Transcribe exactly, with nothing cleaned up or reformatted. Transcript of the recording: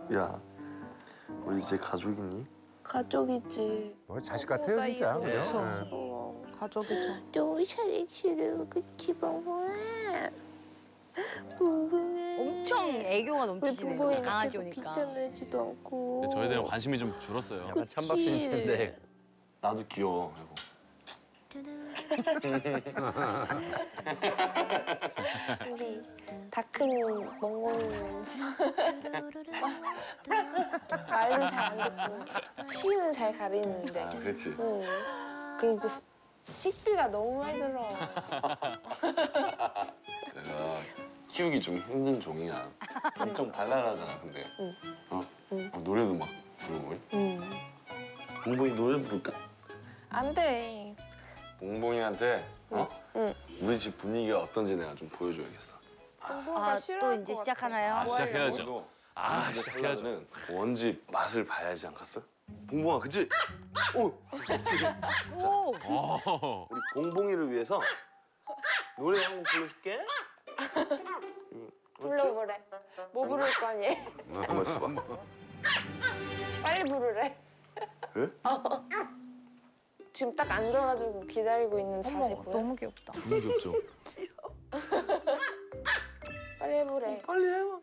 야, 우리 이제 가족이니? 가족이지. 뭐 자식 같아요 진짜. 그죠? 네. 가족이죠. 너무 사랑스러워, 그치, 멍멍아? 멍멍아. 엄청 애교가 우리 넘치시네요. 멍멍이는 강아지 계속 오니까. 귀찮아지도 않고. 근데 저에 대한 관심이 좀 줄었어요. 약간 찬밥신인데. 나도 귀여워, 이거. 우리 다 큰 멍멍이는 말도 잘 안 듣고 시는 잘 가리는데. 아, 그렇지. 응. 그리고 그 시- 식비가 너무 많이 들어. 내가 키우기 좀 힘든 종이야. 엄청 발랄하잖아, 근데. 응. 어? 응. 어, 노래도 막 부르고. 응. 봉봉이 노래 부를까? 안 돼. 봉봉이한테 어? 응. 우리 집 분위기가 어떤지 내가 좀 보여줘야겠어. 아, 또 이제 시작하나요? 아, 시작해야죠. 너도 아, 우리 집에 시작해야죠. 살려면 원집 맛을 봐야지 않겠어? 봉봉아, 그치? 오, 그치? 오! 어. 우리 봉봉이를 위해서 노래 한 곡 불러줄게. 불러보래. 뭐 부를 거니? 한번 써봐. 빨리 부르래. 왜? 지금 딱 앉아가지고 기다리고 있는 자세 어머, 보여? 너무 귀엽다. 너무 귀엽죠? 빨리 해보래. 빨리 해봐.